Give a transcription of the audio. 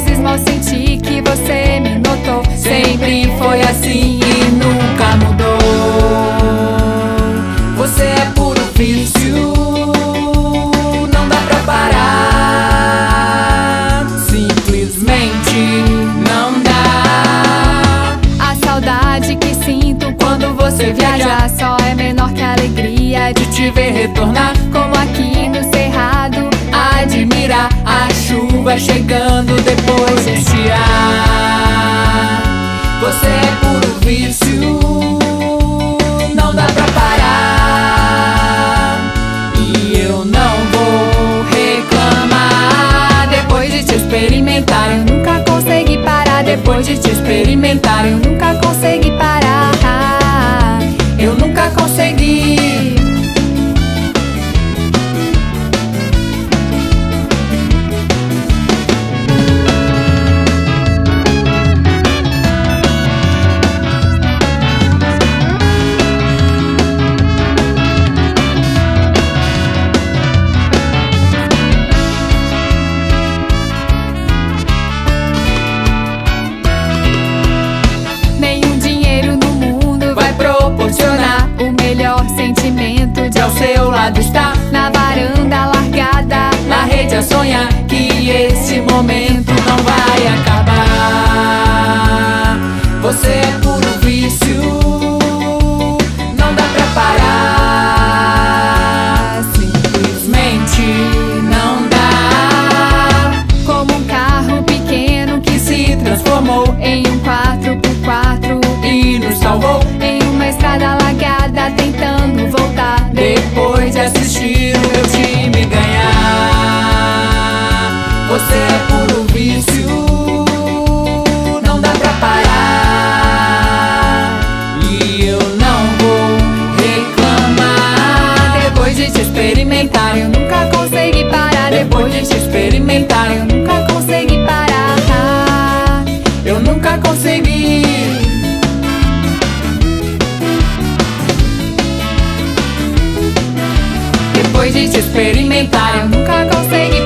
vezes mal senti que você me notou. Sempre foi assim e nunca mudou. Você é puro vício, não dá pra parar. Simplesmente não dá. A saudade que sinto quando você viaja só é menor que a alegria de te ver retornar. Como aqui no cerrado, admirar a chuva chegando depois de estiar. Você é puro vício, não dá pra parar. E eu não vou reclamar. Depois de te experimentar, eu nunca consegui parar. Depois de te experimentar, eu nunca consegui parar. Eu nunca consegui. O melhor sentimento de ao seu lado estar. Na varanda largada, na rede a sonhar que esse momento não vai acabar. Você é puro vício, não dá pra parar. Simplesmente não dá. Como um carro pequeno que se transformou em um 4x4 e nos salvou. Em uma estrada alagada tentando voltar, depois de assistir o meu time ganhar. Você é puro vício, não dá pra parar. E eu não vou reclamar. Depois de te experimentar, eu nunca consegui parar. Depois de te experimentar, eu nunca consegui parar. Eu nunca consegui. Depois de te experimentar, eu nunca consegui